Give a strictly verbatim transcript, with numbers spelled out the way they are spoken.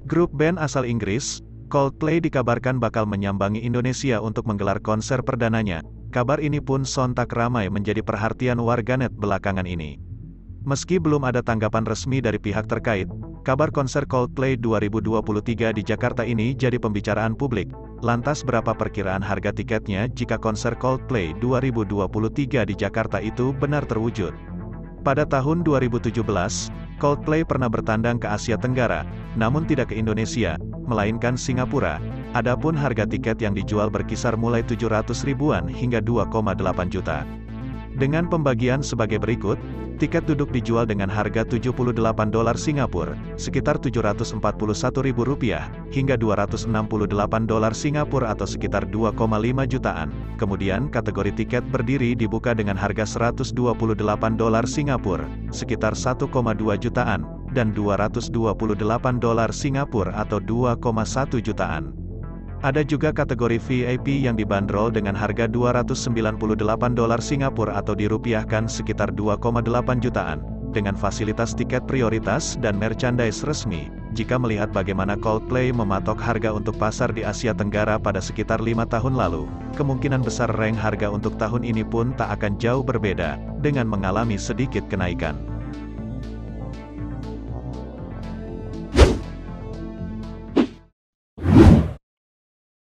Grup band asal Inggris, Coldplay dikabarkan bakal menyambangi Indonesia untuk menggelar konser perdananya. Kabar ini pun sontak ramai menjadi perhatian warganet belakangan ini. Meski belum ada tanggapan resmi dari pihak terkait, kabar konser Coldplay dua ribu dua puluh tiga di Jakarta ini jadi pembicaraan publik. Lantas berapa perkiraan harga tiketnya jika konser Coldplay dua ribu dua puluh tiga di Jakarta itu benar terwujud? Pada tahun dua ribu tujuh belas, Coldplay pernah bertandang ke Asia Tenggara, namun tidak ke Indonesia, melainkan Singapura. Adapun harga tiket yang dijual berkisar mulai tujuh ratus ribuan hingga dua koma delapan juta. Dengan pembagian sebagai berikut, tiket duduk dijual dengan harga tujuh puluh delapan dolar Singapura, sekitar tujuh ratus empat puluh satu ribu rupiah, hingga dua ratus enam puluh delapan dolar Singapura atau sekitar dua koma lima jutaan. Kemudian kategori tiket berdiri dibuka dengan harga seratus dua puluh delapan dolar Singapura, sekitar satu koma dua jutaan, dan dua ratus dua puluh delapan dolar Singapura atau dua koma satu jutaan. Ada juga kategori V I P yang dibanderol dengan harga dua ratus sembilan puluh delapan dolar Singapura atau dirupiahkan sekitar dua koma delapan jutaan, dengan fasilitas tiket prioritas dan merchandise resmi. Jika melihat bagaimana Coldplay mematok harga untuk pasar di Asia Tenggara pada sekitar lima tahun lalu, kemungkinan besar rank harga untuk tahun ini pun tak akan jauh berbeda, dengan mengalami sedikit kenaikan.